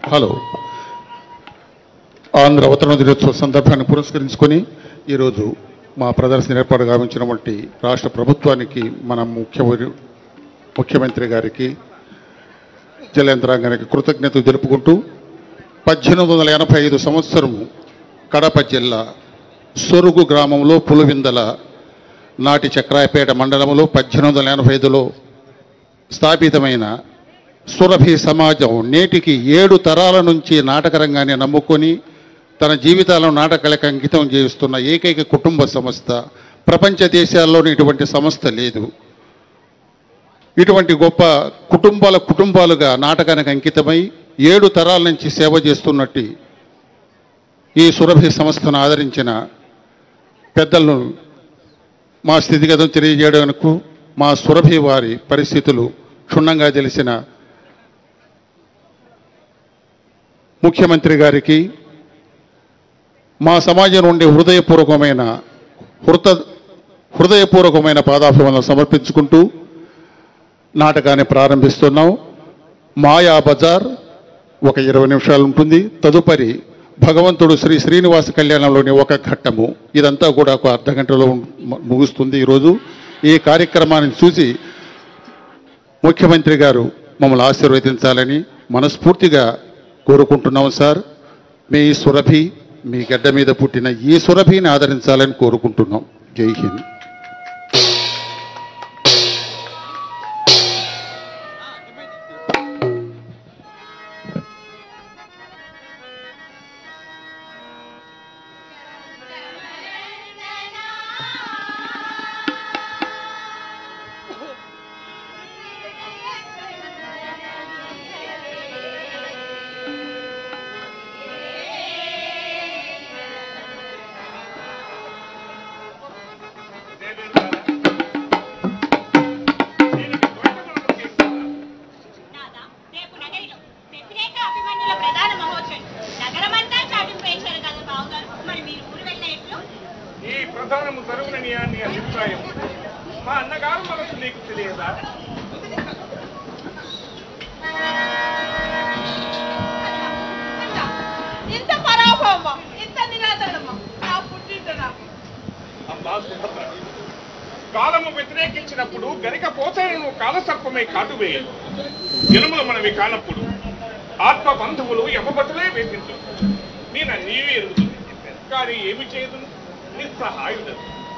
Hello. Andhra అవతరణ దినోత్సవ సందర్భాన్ని పురస్కరించుకొని ఈరోజు మా ప్రదర్శన ఏర్పాటు గావించినటువంటి రాష్ట్ర ప్రభుత్వానికి మన ముఖ్యమంత్రి గారికి జలేంద్రాంగానికి కృతజ్ఞతలు తెలుపుకుంటూ 1885 సంవత్సరము కడప జిల్లా సొరుగు గ్రామంలో పులివిందల నాటి చక్రాయపేట మండలంలో 1885లో స్థాపితమైన సురభి సమాజం నేటికి 7 తరాల నుంచి నాటక రంగాన్ని నమ్ముకొని తన జీవితాలను నాటకాలకు అంకితం చేస్తున్న ఏకైక కుటుంబ సంస్థ. ప్రపంచ దేశాల్లోని ఇటువంటి సంస్థ లేదు. ఇటువంటి గొప్ప కుటుంబాలుగా నాటకానికి అంకితమై 7 తరాల నుంచి సేవ చేస్తున్నట్టు ఈ సురభి సంస్థను ఆదరించిన పెద్దలను మా స్థితిగతులు తెలియజేయడానికి మా సురభి వారి పరిస్థితులు క్షుణ్ణంగా తెలిసిన ముఖ్యమంత్రి గారికి మా సమాజం నుండి హృదయపూర్వకమైన పాదాభివందనం సమర్పించుకుంటూ నాటకాన్ని ప్రారంభిస్తున్నాం. మాయా బజార్ ఒక 20 నిమిషాలు ఉంటుంది. తదుపరి భగవంతుడు శ్రీ శ్రీనివాస కళ్యాణంలోని ఒక ఘట్టము. ఇదంతా కూడా ఒక అర్ధగంటలో ముగుస్తుంది. ఈరోజు ఈ కార్యక్రమాన్ని చూసి ముఖ్యమంత్రి గారు మమ్మల్ని ఆశీర్వదించాలని మనస్ఫూర్తిగా కోరుకుంటున్నాం. సార్, మీ సురభి, మీ గడ్డ మీద పుట్టిన ఈ సురభిని ఆదరించాలని కోరుకుంటున్నాం. జై హింద్. ప్రధానము జరుగునని అని అభిప్రాయం. మా అన్నగారు మనసు నీకు తెలియదా? ఇంత పరాభవమా, ఇంత నిరాదరణమా నా పుట్టింటనా? అమ్మా సుభద్ర, కాలము వ్యతిరేకించినప్పుడు గరిక పోతలను కాలసర్పమై కాటువేయలు. జనములు మనవి కానప్పుడు ఆత్మ బంధువులు యమబతులే వేధించు. నేను నీవే ఎరుగుతుంది, కానీ ఏమి చేయదు, నిస్సహాయుడు.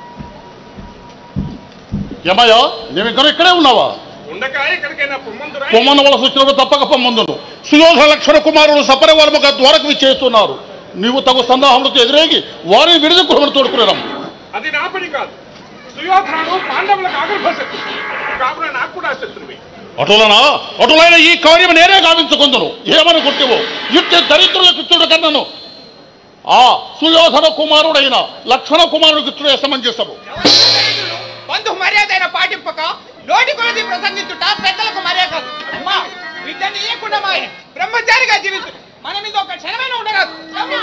ఏమయ్యా, నేను ఇక్కడే ఉన్నావా? ఉండకాయ ఎక్కడికైనా పొమ్మన్న వలస వచ్చినప్పుడు తప్పక పొమ్మందును. సుయోధన లక్షణ కుమారుడు సపరివారముగా ద్వారకు విచ్చేస్తున్నారు. నీవు తగు సందేహములతో ఎదురేగి వారిని విడిది గృహమును తోడుకునేదాం. అది నా పని కాదు. సుయోధనుడు పాండవులకు ఆగర్భ శత్రువు, కావున నాకు కూడా శత్రువే. అటులైన ఈ కార్యం నేనే గావించుకుందును. ఏమని గుర్తివో యుద్ధ దరిద్రులకు ఇచ్చుడు కన్నను ఆ సుయోధన కుమారుడైన లక్షణ కుమారుడికి ఇచ్చుడు సమంజసము. బంధు మర్యాద పాటింపక నోటి కొలది ప్రసంగించుట పెద్దలకు మర్యాద. అమ్మా, బిడ్డని ఇయ్యకుండా మాయ బ్రహ్మచారిగా జీవించు. మన మీద ఒక క్షణమైన ఉండరాదు.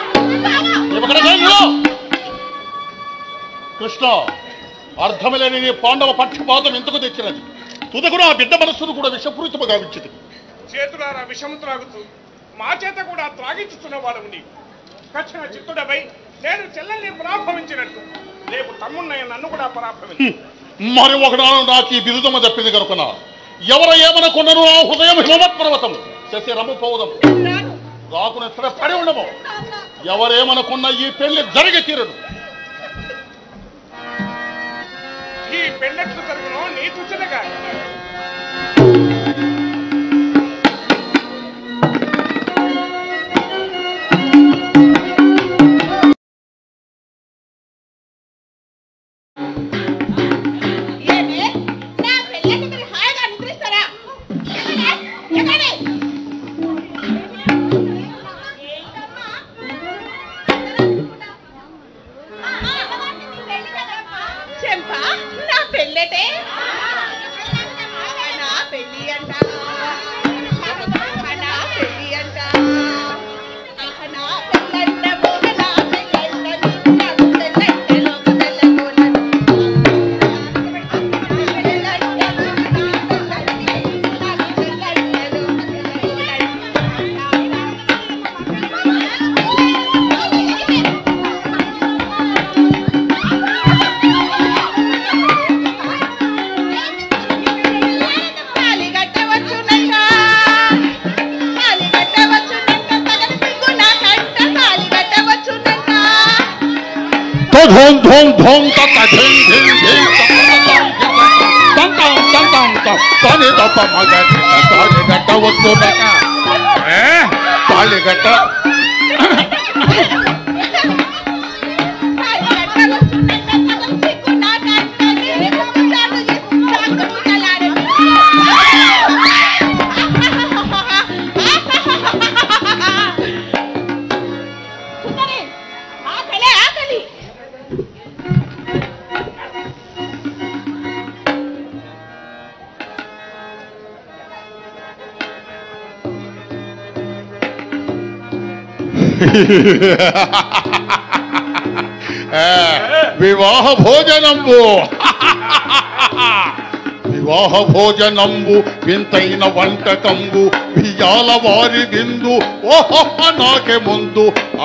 కృష్ణ, అర్థమలేని నీ పాండవ పక్షపాతం ఎందుకు తెచ్చినది? తుదకుడు ఆ బిడ్డ మనస్సును కూడా విషపూరితము గావించింది. చేతులారా విషము త్రాగుతూ మా చేత కూడా త్రాగించుతున్న వాడు నీ కక్షణ చిత్తుడపై నేను చెల్లెల్ని పరాభవించినట్టు రేపు తమ్మున్నయ్య నన్ను కూడా పరాభవించు. మరి ఒకనాడు నాకు ఈ బిరుదమ తప్పింది కనుక ఎవరు ఏమనుకున్నారు? ఆ హృదయం హిమవత్ పర్వతము శశి రము పౌదము రాకున పడి ఉండము. ఎవరేమనుకున్న ఈ పెళ్లి జరిగి తీరదు. ఈ పెళ్ళెట్లు జరుగునో నీ తుచ్చనగా నా పెళ్ళి అంట ధూమ్ ధూమ్ ధూమ్ తత ధిం ధిం ధిం తం తం తం తం తం తాని తప్ప మగటి తాళి గట్ట వస్తున్నక తాళి గట్ట వివాహ భోజనంబు వివాహ భోజనంబు వింతైన వంటకంబు బియ్యాల వారి బిందు ఓహో నాకే ముందు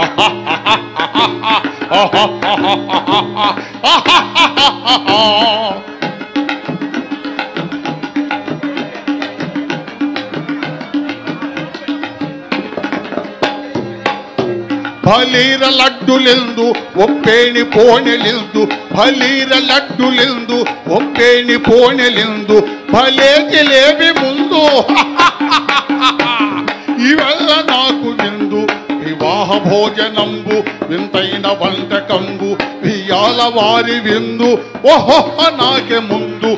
ಫಲೀರ ಲಡ್ಡುಲೆಂದು ಒಪ್ಪೇಣಿ ಪೋಣೆಲೆಂದು ಫಲೀರ ಲಡ್ಡುಲೆಂದು ಒಪ್ಪೇಣಿ ಪೋಣೆಲೆಂದು ಫಲೇ ಜಿಲೇಬಿ ಮುಂದು ಇವೆಲ್ಲ ನಾಕು ಎಂದು ವಿವಾಹ ಭೋಜನಂಬು ವಿಂತೈನ వంటకంబు బియ్యాల వారి విందు ఓహో నాకే ముందు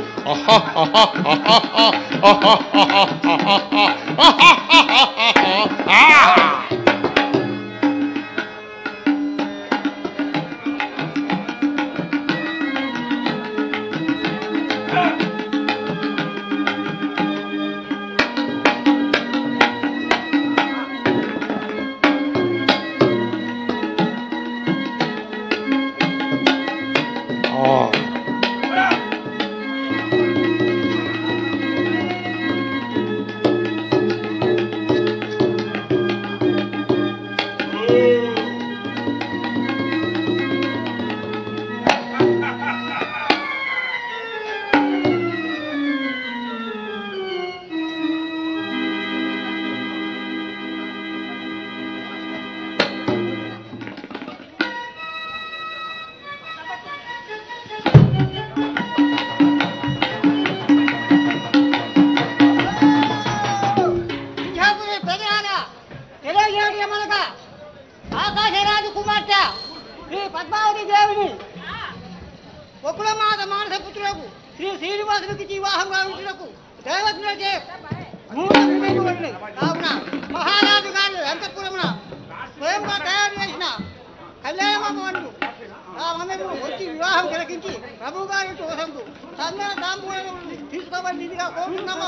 ఆకాశరాజు కుమార్తె శ్రీ పద్మావతి దేవిని ఒకులమాత మానసపుత్రులకు శ్రీ శ్రీనివాసునికి వివాహం గావించుటకు దేవతలచే కావున మహారాజు గారి అంతఃపురమున స్వయంగా తయారు చేసిన కళ్యాణమందు ఆ మమ్మల్ని వచ్చి వివాహం తిలకించి ప్రభు గారి వసంతు సందన తాంబూలం తీసుకోవాల్సిందిగా కోరుతున్నాము.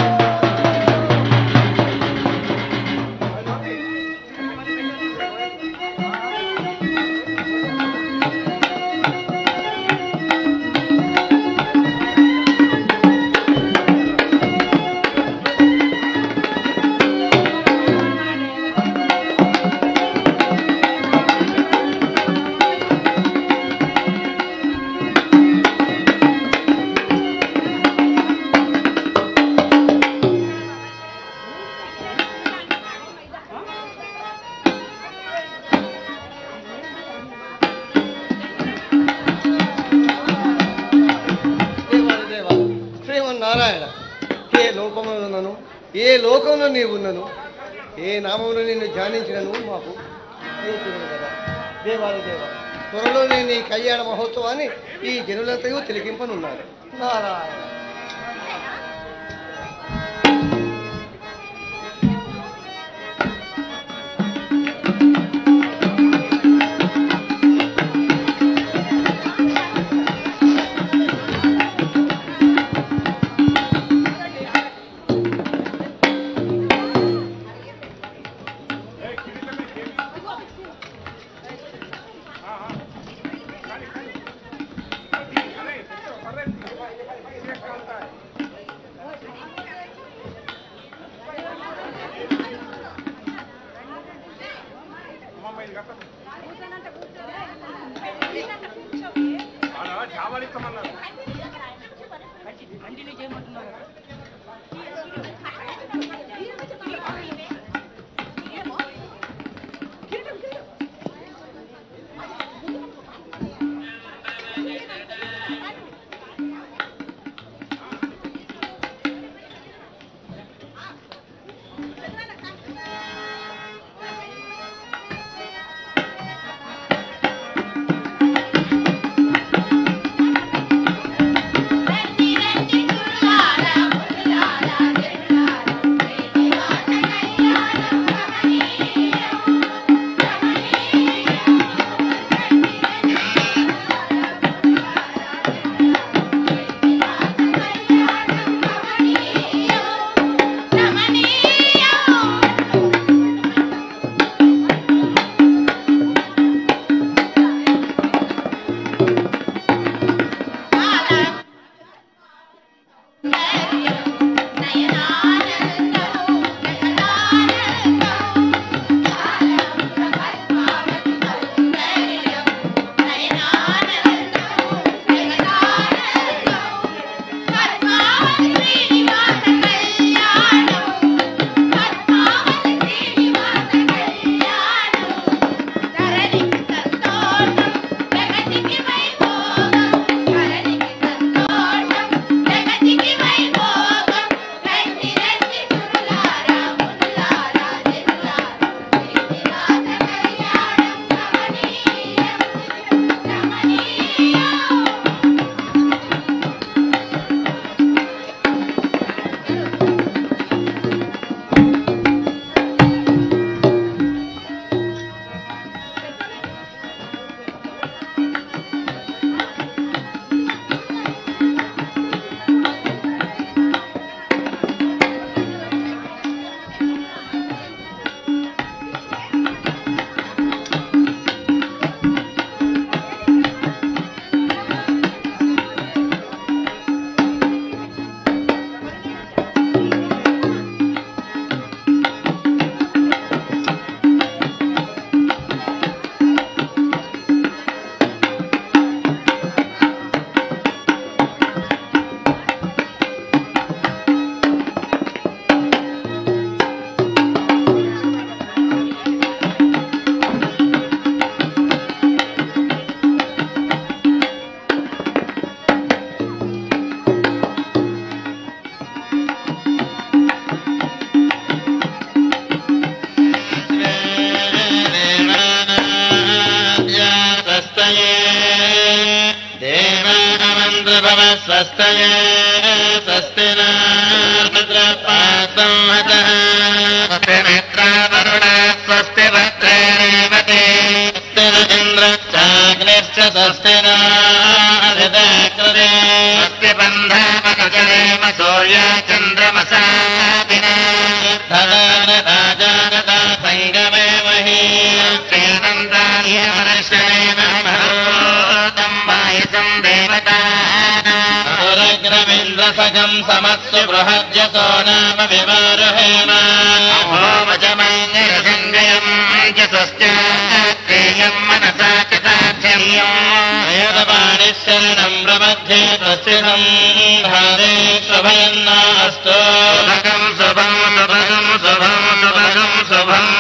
నారాయణ, ఏ లోకంలో ఉన్నాను, ఏ లోకంలో నీవు ఉన్నాను, ఏ నామంలో నిన్ను ధ్యానించినను మాకు కదా. దేవాది దేవ, త్వరలో నేను ఈ కళ్యాణ మహోత్సవాన్ని ఈ జనులతో తిలకింపనున్నాను. నారాయణ स्वस्तये स्वस्ति न रुद्रपासंहतः स्वस्ति मित्रावरुण स्वस्ति भद्रेवते स्वस्ति न इन्द्रश्चाग्निश्च स्वस्ति न हृदयकृते स्वस्ति बन्धमनुजरेम सूर्यचन्द्रमसादिना धन राजानता सङ्गमे मही श्रीनन्दाय मनश्रेण मायितं देवता सुरग्रमिन्द्रसखं समत्सु बृहद्यसो नाम विवारहेम होमजमङ्गलसङ्गयं च स्वस्त्यात्रेयं मनसा च साध्यं वेदपाणिशरणं प्रमध्ये प्रस्थितं धारे शुभयन्नास्तु शुभं शुभं शुभं शुभं शुभं शुभम्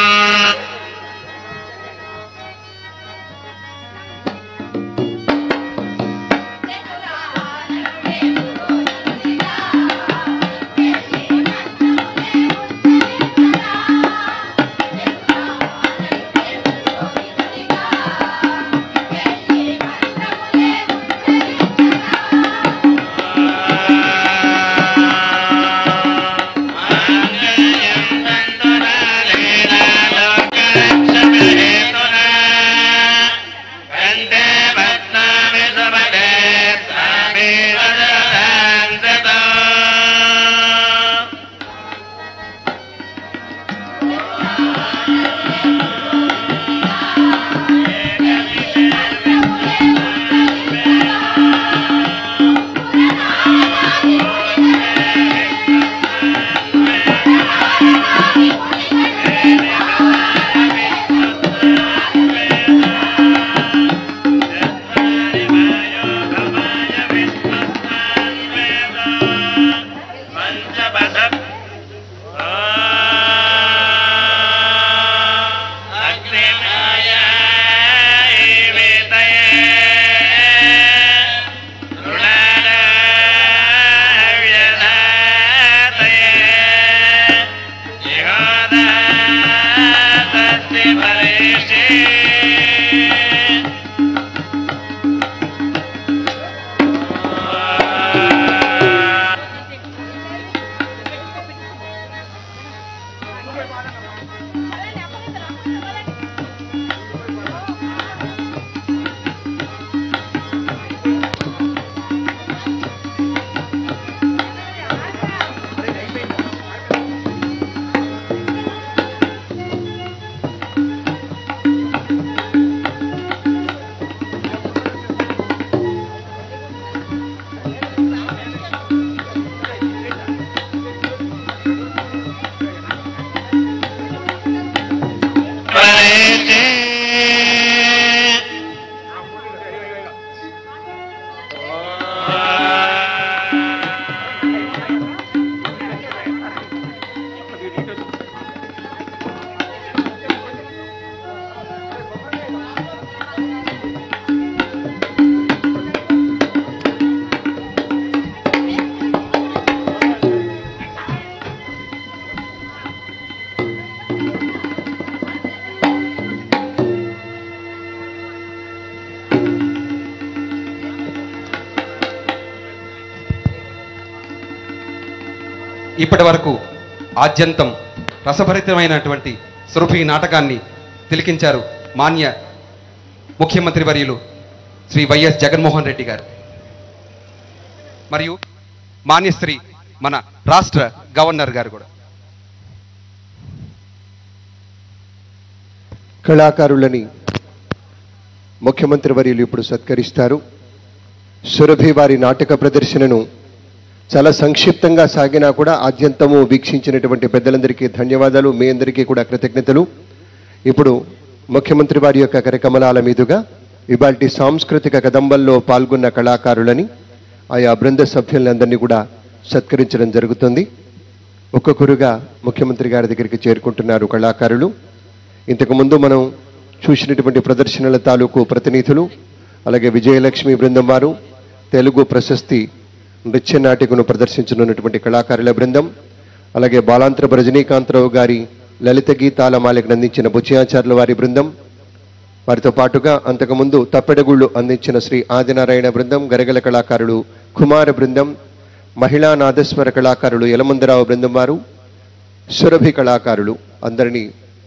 ఇప్పటి వరకు ఆద్యంతం రసభరితమైనటువంటి సురభి నాటకాన్ని తిలకించారు మాన్య ముఖ్యమంత్రి వర్యులు శ్రీ వైఎస్ జగన్మోహన్ రెడ్డి గారు మరియు మాన్యశ్రీ మన రాష్ట్ర గవర్నర్ గారు కూడా. కళాకారులని ముఖ్యమంత్రి వర్యులు ఇప్పుడు సత్కరిస్తారు. సురభి వారి నాటక ప్రదర్శనను చాలా సంక్షిప్తంగా సాగినా కూడా ఆద్యంతము వీక్షించినటువంటి పెద్దలందరికీ ధన్యవాదాలు, మీ అందరికీ కూడా కృతజ్ఞతలు. ఇప్పుడు ముఖ్యమంత్రి వారి యొక్క కరకమలాల మీదుగా ఇవాల్టి సాంస్కృతిక కదంబంలో పాల్గొన్న కళాకారులని ఆయా బృంద సభ్యులందరినీ కూడా సత్కరించడం జరుగుతుంది. ఒక్కొక్కరుగా ముఖ్యమంత్రి గారి దగ్గరికి చేరుకుంటున్నారు కళాకారులు. ఇంతకుముందు మనం చూసినటువంటి ప్రదర్శనల తాలూకు ప్రతినిధులు, అలాగే విజయలక్ష్మి బృందం వారు, తెలుగు ప్రశస్తి నృత్య నాటికను ప్రదర్శించనున్నటువంటి కళాకారుల బృందం, అలాగే బాలాంత్రపు రజనీకాంతరావు గారి లలిత గీతాల మాలికను అందించిన బుచ్చయాచార్యుల వారి బృందం, వారితో పాటుగా అంతకుముందు తప్పెడగుళ్ళు అందించిన శ్రీ ఆదినారాయణ బృందం, గరగల కళాకారులు కుమార బృందం, మహిళా నాదస్వర కళాకారులు యలమందరావు బృందం వారు, సురభి కళాకారులు అందరినీ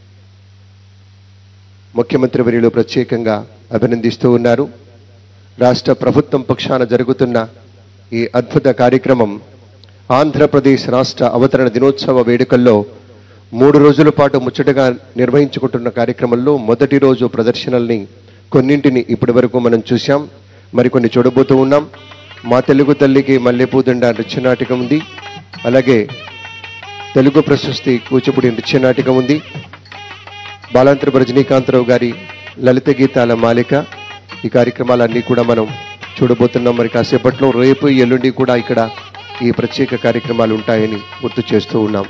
ముఖ్యమంత్రి వర్యులు ప్రత్యేకంగా అభినందిస్తూ ఉన్నారు. రాష్ట్ర ప్రభుత్వం పక్షాన జరుగుతున్న ఈ అద్భుత కార్యక్రమం ఆంధ్రప్రదేశ్ రాష్ట్ర అవతరణ దినోత్సవ వేడుకల్లో 3 రోజుల పాటు ముచ్చటగా నిర్వహించుకుంటున్న కార్యక్రమంలో మొదటి రోజు ప్రదర్శనల్ని కొన్నింటిని ఇప్పటి వరకు మనం చూశాం, మరికొన్ని చూడబోతూ ఉన్నాం. మా తెలుగు తల్లికి మల్లెపూదండ నృత్యనాటికం ఉంది, అలాగే తెలుగు ప్రశస్తి కూచిపూడి నృత్యనాటికం ఉంది, బాలాంతరపు రజనీకాంతరావు గారి లలిత గీతాల మాలిక. ఈ కార్యక్రమాలన్నీ కూడా మనం చూడబోతున్నాం. మరి కాసేపట్లో రేపు ఎల్లుండి కూడా ఇక్కడ ఈ ప్రత్యేక కార్యక్రమాలు ఉంటాయని గుర్తు చేస్తూ ఉన్నాం.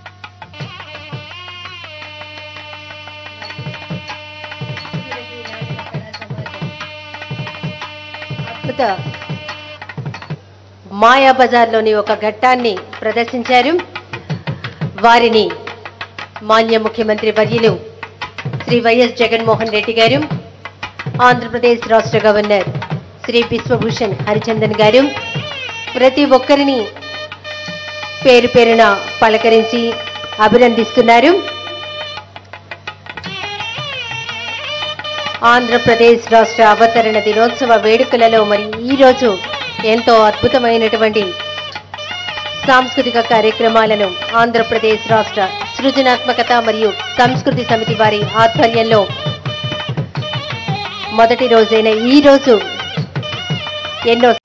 మాయాబజార్లోని ఒక ఘట్టాన్ని ప్రదర్శించారు. వారిని మాన్య ముఖ్యమంత్రి వర్యులు శ్రీ వైఎస్ జగన్మోహన్ రెడ్డి గారు, ఆంధ్రప్రదేశ్ రాష్ట్ర గవర్నర్ శ్రీ బిశ్వభూషణ్ హరిచందన్ గారు ప్రతి ఒక్కరిని పేరు పేరున పలకరించి అభినందిస్తున్నారు. ఆంధ్రప్రదేశ్ రాష్ట్ర అవతరణ దినోత్సవ వేడుకలలో మరి ఈరోజు ఎంతో అద్భుతమైనటువంటి సాంస్కృతిక కార్యక్రమాలను ఆంధ్రప్రదేశ్ రాష్ట్ర సృజనాత్మకత మరియు సంస్కృతి సమితి వారి ఆధ్వర్యంలో మొదటి రోజైన ఈ రోజు ఎన్నో